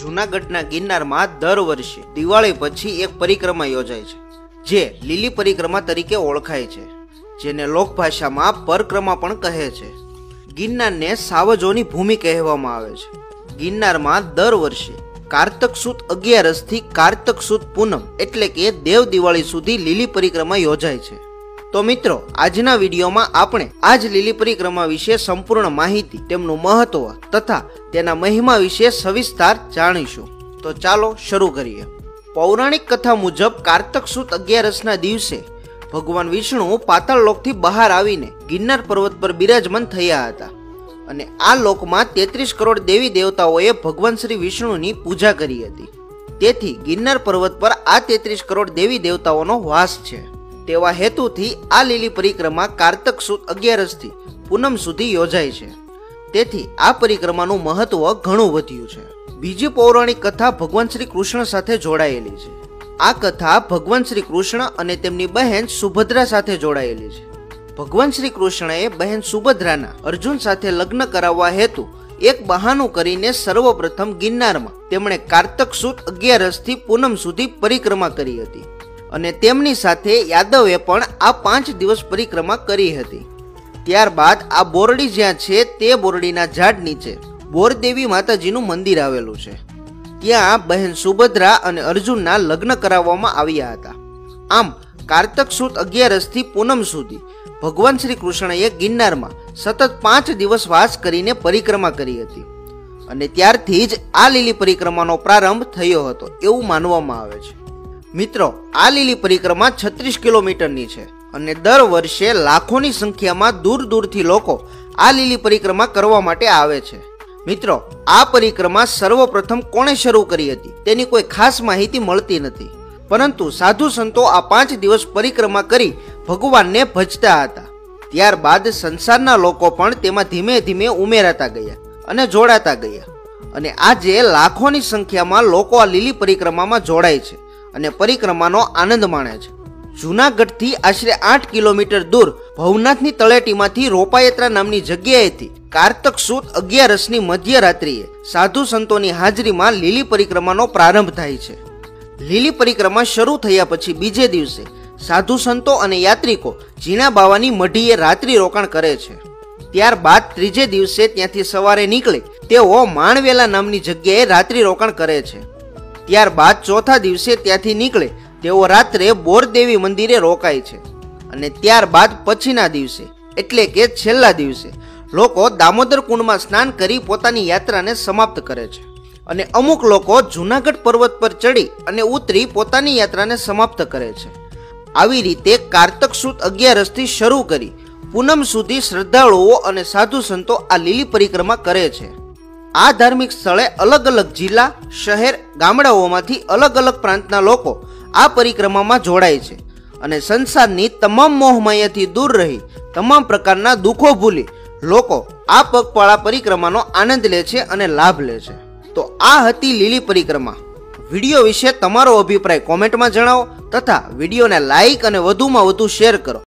જૂનાગઢના ગિરનારમાં દર વર્ષે દિવાળી પછી એક પરિક્રમા યોજાય છે, જે લીલી પરિક્રમા તરીકે ઓળખાય છે, જેને લોકભાષામાં પરક્રમા પણ કહે છે. ગિરનારને સાવજોની ભૂમિ કહેવામાં આવે છે. ગિરનારમાં દર વર્ષે કારતક સુદ 11 થી કારતક સુદ પૂનમ એટલે કે દેવ દિવાળી સુધી લીલી પરિક્રમા યોજાય છે. તો મિત્રો, આજના વિડીયોમાં આપણે આજ લીલી પરિક્રમા વિશે સંપૂર્ણ માહિતી, તેમનું મહત્વ તથા તેના મહિમા વિશે સવિસ્તાર જાણીશું. તો ચાલો શરૂ કરીએ. પૌરાણિક કથા મુજબ કારતક સુદ 11ના દિવસે ભગવાન વિષ્ણુ પાતાળ લોકથી બહાર આવીને ગિરનાર પર્વત પર બિરાજમાન થયા હતા અને આ લોકમાં 33 કરોડ દેવી દેવતાઓએ ભગવાન શ્રી વિષ્ણુની પૂજા કરી હતી. તેથી ગિરનાર પર્વત પર આ 33 કરોડ દેવી દેવતાઓનો વાસ છે. તેવા હેતુથી આ લીલી પરિક્રમા કારતક સુદ 11 થી પૂનમ સુધી યોજાય છે. તેથી આ પરિક્રમાનું મહત્વ ઘણું વધ્યું છે. બીજી પૌરાણિક કથા ભગવાન શ્રી કૃષ્ણ સાથે જોડાયેલી છે. આ કથા ભગવાન શ્રી કૃષ્ણ અને તેમની બહેન સુભદ્રા સાથે જોડાયેલી છે. ભગવાન શ્રી કૃષ્ણએ બહેન સુભદ્રાના અર્જુન સાથે લગ્ન કરાવવા હેતુ એક બહાનું કરીને સર્વપ્રથમ ગિરનારમાં તેમણે કારતક સુદ 11 થી પૂનમ સુધી પરિક્રમા કરી હતી અને તેમની સાથે યાદવે પણ આ 5 દિવસ પરિક્રમા કરી હતી. ત્યારબાદ આ બોરડી જ્યાં છે તે બોરડીના ઝાડ નીચે બોરદેવી માતાજીનું મંદિર આવેલું છે. ત્યાં બહેન સુભદ્રા અને અર્જુનના લગ્ન કરાવવામાં આવ્યા હતા. આમ કારતક સુદ 11 થી પૂનમ સુધી ભગવાન શ્રી કૃષ્ણએ ગિરનારમાં સતત 5 દિવસ વાસ કરીને પરિક્રમા કરી હતી અને ત્યારથી જ આ લીલી પરિક્રમાનો પ્રારંભ થયો હતો એવું માનવામાં આવે છે. મિત્રો, આ લીલી પરિક્રમા 36 કિલોમીટરની છે અને દર વર્ષે લાખોની સંખ્યામાં દૂર દૂરથી લોકો આ લીલી પરિક્રમા કરવા માટે આવે છે. મિત્રો, આ પરિક્રમા સર્વપ્રથમ કોણે શરૂ કરી હતી તેની કોઈ ખાસ માહિતી મળતી નથી, પરંતુ સાધુ સંતો આ 5 દિવસ પરિક્રમા કરી ભગવાનને ભજતા હતા. ત્યારબાદ સંસારના લોકો પણ તેમાં ધીમે ધીમે ઉમેરાતા ગયા અને જોડાતા ગયા અને આજે લાખોની સંખ્યામાં લોકો આ લીલી પરિક્રમામાં જોડાય છે અને પરિક્રમાનો આનંદ માણે છે. જૂનાગઢથી આશરે 8 કિલોમીટર દૂર ભવનાથની તળેટીમાંથી રોપાયાત્રા નામની જગ્યાએથી કારતક સુદ 11ની મધ્યરાત્રિએ સાધુ સંતોની હાજરીમાં લીલી પરિક્રમાનો પ્રારંભ થાય છે. લીલી પરિક્રમા શરૂ થયા પછી બીજે દિવસે સાધુ સંતો અને યાત્રિકો જીણા બાવાની મઢીએ રાત્રિ રોકાણ કરે છે. ત્યારબાદ ત્રીજે દિવસે ત્યાંથી સવારે નીકળે તેઓ માણવેલા નામની જગ્યાએ રાત્રિ રોકાણ કરે છે. ત્યારબાદ ચોથા દિવસે ત્યાંથી નીકળે તેઓ રાત્રે બોરદેવી મંદિરે રોકાય છે અને ત્યારબાદ પછીના દિવસે એટલે કે છેલ્લા દિવસે લોકો દામોદર કુંડમાં સ્નાન કરી પોતાની યાત્રાને સમાપ્ત કરે છે અને અમુક લોકો જૂનાગઢ પર્વત પર ચડી અને ઉતરી પોતાની યાત્રાને સમાપ્ત કરે છે. આવી રીતે કારતક સુદ 11 થી શરૂ કરી પૂનમ સુધી શ્રદ્ધાળુઓ અને સાધુ સંતો આ લીલી પરિક્રમા કરે છે. આ ધાર્મિક સ્થળે અલગ અલગ જિલ્લા, શહેર, ગામડાઓમાંથી અલગ અલગ પ્રાંતના લોકો આ પરિક્રમામાં જોડાય છે અને સંસારની તમામ મોહમાયાથી દૂર રહી તમામ પ્રકારના દુઃખો ભૂલી લોકો આ પગપાળા પરિક્રમાનો આનંદ લે છે અને લાભ લે છે. તો આ હતી લીલી પરિક્રમા. વિડીયો વિશે તમારો અભિપ્રાય કોમેન્ટમાં જણાવો તથા વિડીયોને લાઈક અને વધુમાં વધુ શેર કરો.